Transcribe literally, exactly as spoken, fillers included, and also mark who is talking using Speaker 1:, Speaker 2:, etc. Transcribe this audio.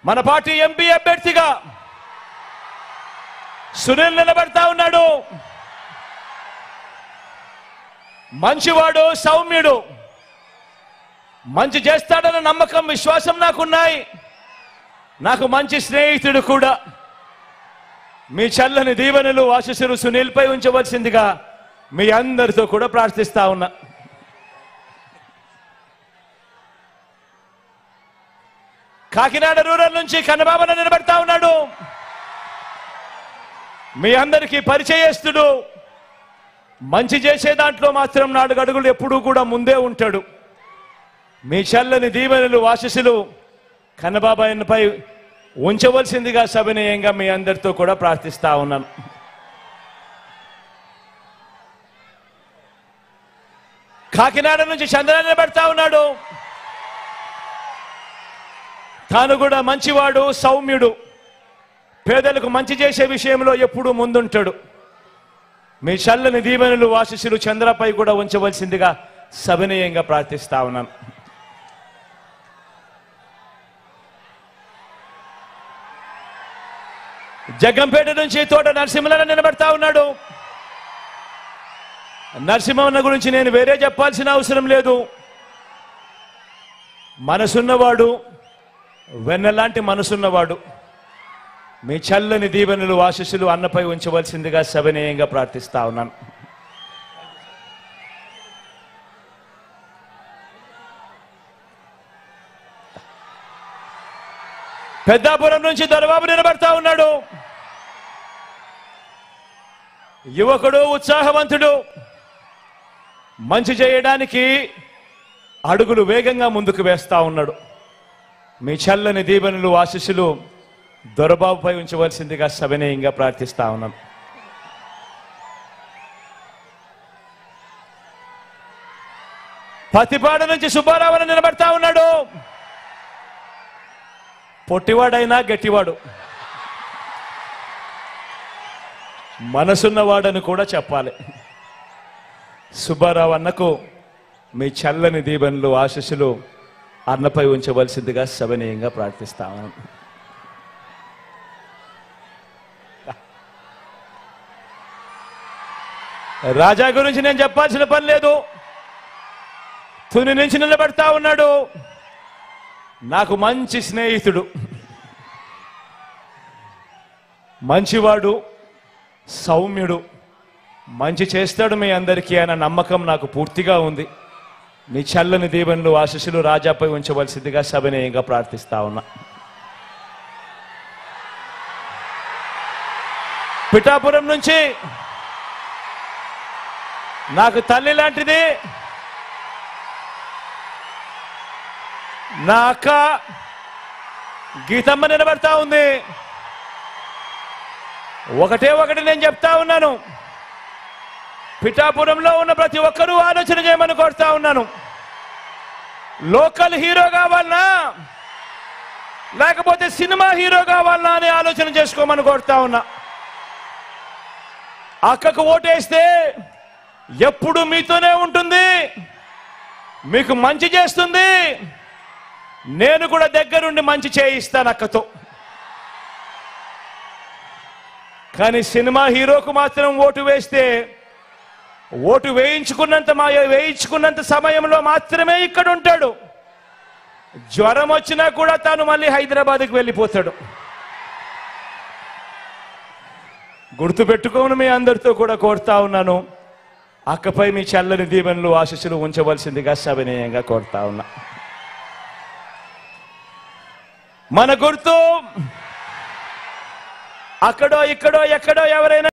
Speaker 1: మన party MP అభ్యర్థిగా సునీల్ నిలబడతా ఉన్నాడు. మంచివాడు, సౌమ్యుడు, మంచి చేస్తాడన్న నమ్మకం, విశ్వాసం నాకున్నాయి. నాకు మంచి స్నేహితుడు కూడా. మీ చల్లని దీవెనలు, ఆశీస్సులు సునీల్ పై ఉంచవలసిందిగా మీ అందరితో కూడా ప్రార్థిస్తా ఉన్నా. కాకినాడ రూరల్ నుంచి కన్నబాబున నిలబడతా ఉన్నాడు. మీ అందరికీ పరిచయస్తుడు. మంచి చేసే దాంట్లో మాత్రం నాలుగు అడుగులు ఎప్పుడూ కూడా ముందే ఉంటాడు. మీ చల్లని దీవెనలు, ఆశీస్సులు కన్నబాబాయన్పై ఉంచవలసిందిగా సవినయంగా మీ అందరితో కూడా ప్రార్థిస్తా ఉన్నాను. కాకినాడ నుంచి చంద్ర నిలబడతా ఉన్నాడు. తాను కూడా మంచివాడు, సౌమ్యుడు, పేదలకు మంచి చేసే విషయంలో ఎప్పుడూ ముందుంటాడు. మీ చల్లని దీవెనలు, ఆశీస్సులు చంద్రపై కూడా ఉంచవలసిందిగా సవినయంగా ప్రార్థిస్తా ఉన్నాను. జగ్గంపేట నుంచి తోట నరసింహన్న నిలబడతా ఉన్నాడు. నరసింహన్న గురించి నేను వేరే చెప్పాల్సిన అవసరం లేదు. మనసున్నవాడు, వెన్నలాంటి మనసున్నవాడు. మీ చల్లని దీవెనలు, ఆశీస్సులు అన్నపై ఉంచవలసిందిగా సవినయంగా ప్రార్థిస్తా ఉన్నాను. పెద్దాపురం నుంచి దొరబాబు నిలబడతా ఉన్నాడు. యువకుడు, ఉత్సాహవంతుడు, మంచి చేయడానికి అడుగులు వేగంగా ముందుకు వేస్తా ఉన్నాడు. మీ చల్లని దీవెనలు, ఆశీస్సులు దొరబాబుపై ఉంచవలసిందిగా సవినయంగా ప్రార్థిస్తా ఉన్నాను. పతిపాడు నుంచి సుబ్బారావు నిలబడతా ఉన్నాడు. పొట్టివాడైనా గట్టివాడు, మనసున్నవాడని కూడా చెప్పాలి. సుబ్బారావు అన్నకు మీ చల్లని దీవెనలు, ఆశీస్సులు అన్నపై ఉంచవలసిందిగా సవినయంగా ప్రార్థిస్తాను. రాజా గురించి నేను చెప్పాల్సిన పని లేదు. తుని నుంచి నిలబడతా ఉన్నాడు. నాకు మంచి స్నేహితుడు, మంచివాడు, సౌమ్యుడు, మంచి చేస్తాడు మీ అందరికీ అన్న నమ్మకం నాకు పూర్తిగా ఉంది. మీ చల్లని దీవెనలు, ఆశీస్సులు రాజాపై ఉంచవలసిందిగా సవినయంగా ప్రార్థిస్తా ఉన్నా. పిఠాపురం నుంచి నాకు తల్లి లాంటిది నా అక్క గీతమ్మ నిలబడతా ఉంది. ఒకటే ఒకటి నేను చెప్తా ఉన్నాను. పిఠాపురంలో ఉన్న ప్రతి ఒక్కరూ ఆలోచన చేయమని కోరుతా ఉన్నాను. లోకల్ హీరో కావాలనా లేకపోతే సినిమా హీరో కావాలనా అని ఆలోచన చేసుకోమని కోరుతా ఉన్నా. అక్కకు ఓటేస్తే ఎప్పుడు మీతోనే ఉంటుంది, మీకు మంచి చేస్తుంది. నేను కూడా దగ్గరుండి మంచి చేయిస్తాను అక్కతో. కానీ సినిమా హీరోకు మాత్రం ఓటు వేస్తే ఓటు వేయించుకున్నంత మా వేయించుకున్నంత సమయంలో మాత్రమే ఇక్కడ ఉంటాడు. జ్వరం వచ్చినా కూడా తాను మళ్ళీ హైదరాబాద్కి వెళ్ళిపోతాడు. గుర్తుపెట్టుకోని మీ అందరితో కూడా కోరుతా ఉన్నాను. అక్కపై మీ చల్లని దీవెనలు, ఆశీస్సులు ఉంచవలసిందిగా సవినయంగా కోరుతా ఉన్నా. మన గుర్తు అక్కడో ఇక్కడో ఎక్కడో ఎవరైనా